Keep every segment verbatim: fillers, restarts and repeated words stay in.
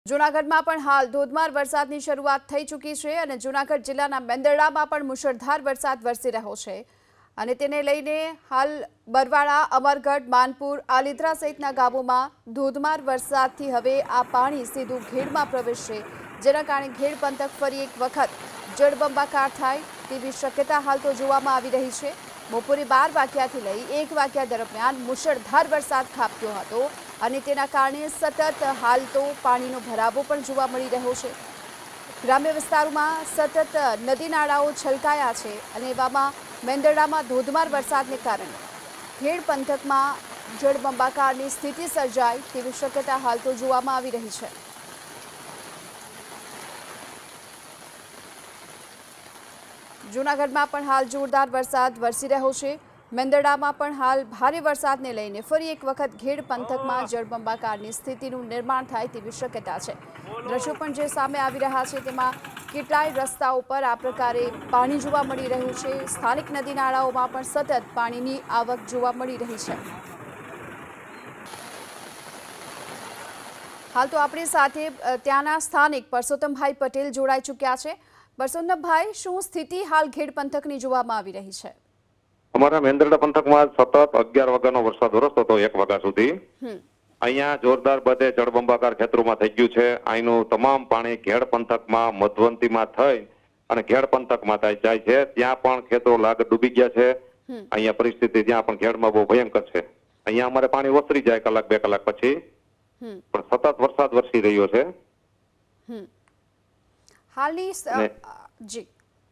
જૂનાગઢમાં પણ હાલ ધોધમાર વરસાદની શરૂઆત થઈ ચૂકી છે અને જૂનાગઢ જિલ્લાના મેંદરડામાં પણ મુશળધાર વરસાદ વરસી રહ્યો છે અને તેને લઈને હાલ બરવાડા, અમરગઢ, માનપુર, આલિદ્રા સહિતના ગામોમાં ધોધમાર વરસાદથી હવે આ પાણી સીધું ઘેડમાં પ્રવેશશે, જેના કારણે ઘેડ પંથક ફરી એક વખત જળબંબાકાર થાય તેવી શક્યતા હાલ તો જોવામાં આવી રહી છે। બપોરે બાર વાગ્યાથી લઈ એક વાગ્યા દરમિયાન મુશળધાર વરસાદ ખાબક્યો હતો અને તેના કારણે સતત હાલ તો પાણીનો ભરાવો પણ જોવા મળી રહ્યો છે। ગ્રામ્ય વિસ્તારોમાં સતત નદી નાળાઓ છલકાયા છે અને એવામાં મેંદરડામાં ધોધમાર વરસાદને કારણે ઘેડ પંથકમાં જળબંબાકારની સ્થિતિ સર્જાય તેવી શક્યતા હાલ તો જોવામાં આવી રહી છે। જૂનાગઢમાં પણ હાલ જોરદાર વરસાદ વરસી રહ્યો છે। મેંદરડામાં પણ હાલ ભારે વરસાદને લઈને ફરી એક વખત ઘેડ પંથકમાં જળબંબાકારની સ્થિતિનું નિર્માણ થાય તેવી શક્યતા છે। દ્રશ્યો પણ જે સામે આવી રહ્યા છે તેમાં કેટલાય રસ્તાઓ પર આ પ્રકારે પાણી જોવા મળી રહ્યું છે। સ્થાનિક નદી નાળાઓમાં પણ સતત પાણીની આવક જોવા મળી રહી છે। હાલ તો આપણી સાથે ત્યાંના સ્થાનિક પરસોત્તમભાઈ પટેલ જોડાઈ ચૂક્યા છે। પરસોત્તમભાઈ, શું સ્થિતિ હાલ ઘેડ પંથકની જોવામાં આવી રહી છે? અમારા મેંદરડા પંથકમાં સતત અગિયાર વાગ્યાનો વરસાદ વરસતો હતો એક વાગ્યા સુધી। અહીંયા જોરદાર બધે જળબંબાકાર ખેતરોમાં થઈ ગયું છે। અહીંનું તમામ પાણી ઘેડ પંથકમાં મધવંતીમાં થઈ અને ઘેડ પંથકમાં જાય છે। ત્યાં પણ ખેતરો લાગ ડૂબી ગયા છે। અહીંયા પરિસ્થિતિ ત્યાં પણ ઘેડમાં બહુ ભયંકર છે। અહીંયા અમારે પાણી ઓસરી જાય કલાક બે કલાક પછી, પણ સતત વરસાદ વરસી રહ્યો છે। હાલની જી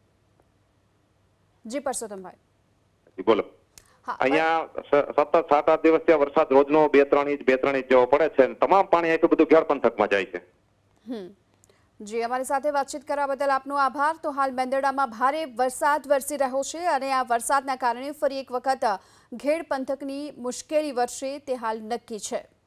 જી પરસોત્તમભાઈ બોલો। અહીંયા સતત સાત આઠ દિવસ ત્યાં વરસાદ રોજનો બે ત્રણ ઇંચ બે ત્રણ ઇંચ જેવો પડે છે અને તમામ પાણી એટલું બધું ઘેડ પંથકમાં જાય છે। જી, અમારી સાથે વાતચીત કરવા બદલ આપનો આભાર। તો હાલ મેંદરડામાં ભારે વરસાદ વરસી રહ્યો છે અને આ વરસાદના કારણે ફરી એક વખત ઘેડ પંથકની મુશ્કેલી વધશે તે હાલ નક્કી છે।